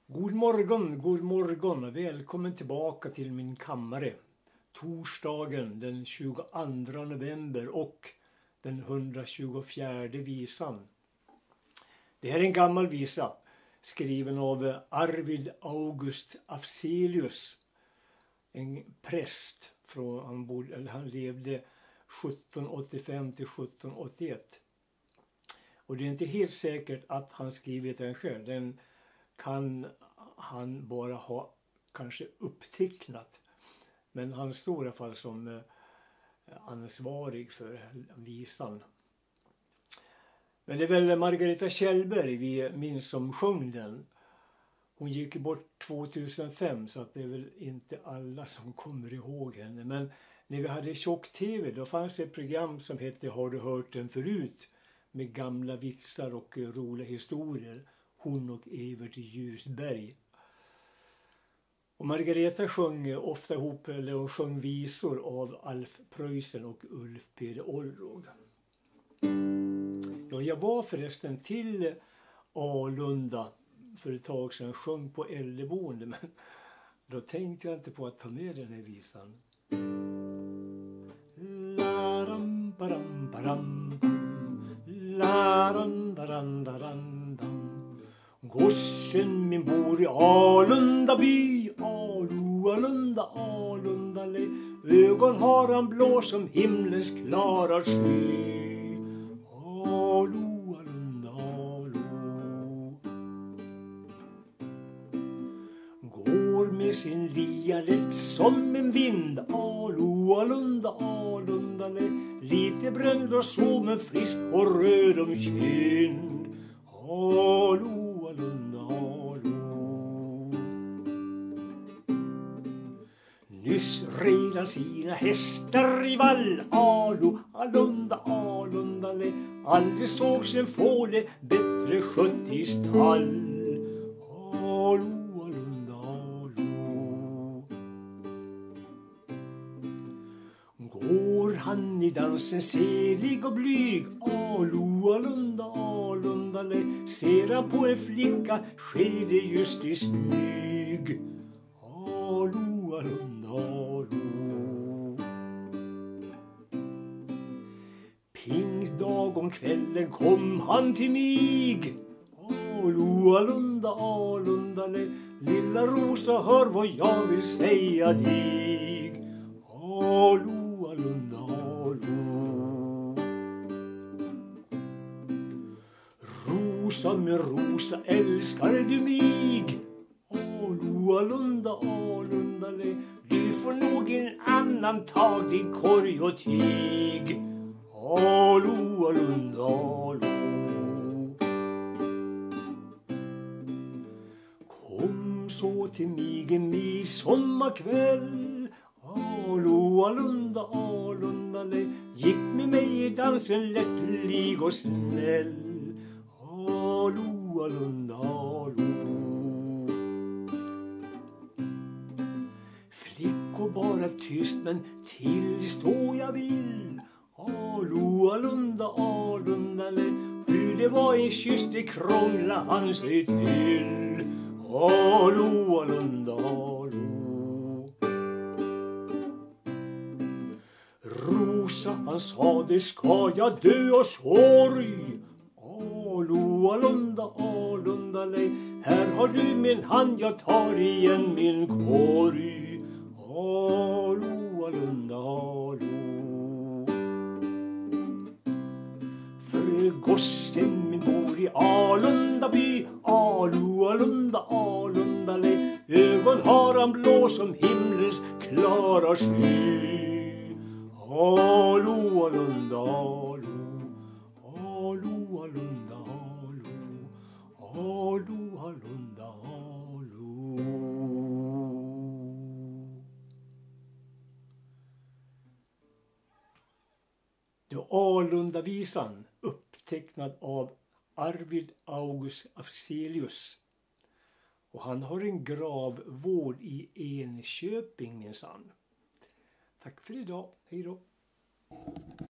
God morgon och välkommen tillbaka till min kammare. Torsdagen den 22 november och den 124 visan. Det här är en gammal visa skriven av Arvid August Afzelius. En präst han levde 1785 till 1781. Och det är inte helt säkert att han skrivit den själv. Den kan han bara ha kanske upptecknat. Men han står i alla fall som ansvarig för visan. Men det är väl Margareta Kjellberg vi minns som sjöng den. Hon gick bort 2005 så att det är väl inte alla som kommer ihåg henne. Men när vi hade tjock-tv då fanns det ett program som hette Har du hört den förut? Med gamla vitsar och roliga historier. Hon och Evert Ljusberg. Och Margareta sjöng ofta ihop och sjöng visor av Alf Preussen och Ulf Peder Olrog. Ja, jag var förresten till Alunda för ett tag sedan, sjöng på äldreboende, men då tänkte jag inte på att ta med den här visan. Gossen min bor i Alunda by, Alunda le. Ögon har han blå som himlens klara sky. Alunda. Går med sin lia lätt som en vind, Alunda le. Lite bränd och så men frisk och röd om kind. Alunda. Nyss red han sina hästar i vall, Alunda le. Aldrig sågs en fåle bättre skött i stall. Alunda. Går han i dansen selig och blyg, Alunda le. Ser han på en flicka sker det just i smyg. Alunda. Pingdag om kvällen kom han till mig, Alunda le. Lilla Rosa, hör vad jag vill säga dig. Alunda. Rosa med Rosa, älskar du mig? Alunda le. Du får nog en annan tag din korg och tyg. Alunda. Kom så till mig en midsommarkväll, Alunda le. Gick med mig i dansen lättlig och snäll. Alunda. Flickor bara tyst men tillstå jag vill, Alunda le. Hur det var en kyss det krångla han sig till. Alunda. Rosa han sa det ska jag dö av sorg, Alunda le. Här har du min hand, jag tar igen min korg. Alunda. För gossen min bor i Alunda by, Alunda le. Ögon har han blå som himlens klara sky. Alunda. Det var Alunda-visan upptecknad av Arvid August Afzelius. Och han har en gravvård i Enköping minsann. Tack för idag. Hej då.